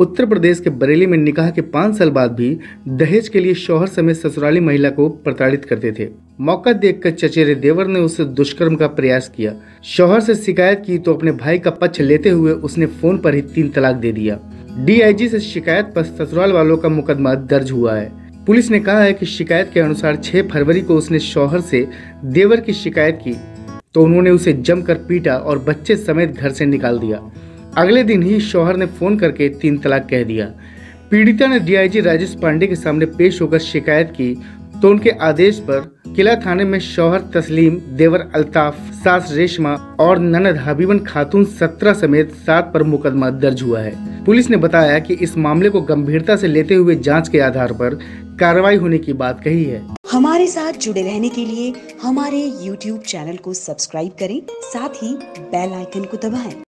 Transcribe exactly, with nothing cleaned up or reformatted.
उत्तर प्रदेश के बरेली में निकाह के पाँच साल बाद भी दहेज के लिए शौहर समेत ससुराली महिला को प्रताड़ित करते थे। मौका देखकर चचेरे देवर ने उससे दुष्कर्म का प्रयास किया। शौहर से शिकायत की तो अपने भाई का पक्ष लेते हुए उसने फोन पर ही तीन तलाक दे दिया। डीआईजी से शिकायत पर ससुराल वालों का मुकदमा दर्ज हुआ है। पुलिस ने कहा है कि शिकायत के अनुसार छह फरवरी को उसने शौहर से देवर की शिकायत की तो उन्होंने उसे जमकर पीटा और बच्चे समेत घर से निकाल दिया। अगले दिन ही शौहर ने फोन करके तीन तलाक कह दिया। पीड़िता ने डीआईजी राजेश पांडे के सामने पेश होकर शिकायत की तो उनके आदेश पर किला थाने में शौहर तस्लीम, देवर अल्ताफ, सास रेशमा और ननद हबीबन खातून सत्रह समेत सात पर मुकदमा दर्ज हुआ है। पुलिस ने बताया कि इस मामले को गंभीरता से लेते हुए जांच के आधार पर कार्रवाई होने की बात कही है। हमारे साथ जुड़े रहने के लिए हमारे यूट्यूब चैनल को सब्सक्राइब करें, साथ ही बेल आइकन को दबाएं।